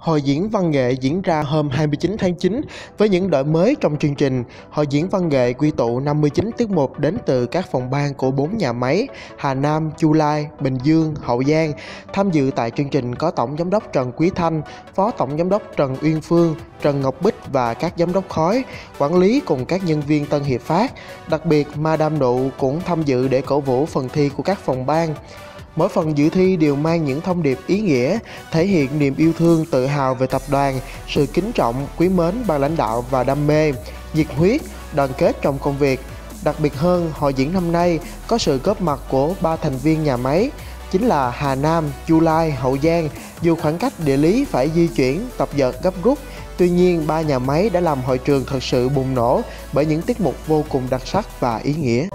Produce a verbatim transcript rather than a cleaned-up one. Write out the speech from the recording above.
Hội diễn văn nghệ diễn ra hôm hai mươi chín tháng chín với những đổi mới trong chương trình. Hội diễn văn nghệ quy tụ năm mươi chín tiết mục đến từ các phòng ban của bốn nhà máy Hà Nam, Chu Lai, Bình Dương, Hậu Giang. Tham dự tại chương trình có Tổng Giám đốc Trần Quý Thanh, Phó Tổng Giám đốc Trần Uyên Phương, Trần Ngọc Bích và các giám đốc khối, quản lý cùng các nhân viên Tân Hiệp Phát. Đặc biệt, Madam Nụ cũng tham dự để cổ vũ phần thi của các phòng ban. Mỗi phần dự thi đều mang những thông điệp ý nghĩa, thể hiện niềm yêu thương, tự hào về tập đoàn, sự kính trọng, quý mến ban lãnh đạo và đam mê, nhiệt huyết, đoàn kết trong công việc. Đặc biệt hơn, hội diễn năm nay có sự góp mặt của ba thành viên nhà máy, chính là Hà Nam, Chu Lai, Hậu Giang. Dù khoảng cách địa lý phải di chuyển, tập dượt gấp rút, tuy nhiên ba nhà máy đã làm hội trường thật sự bùng nổ bởi những tiết mục vô cùng đặc sắc và ý nghĩa.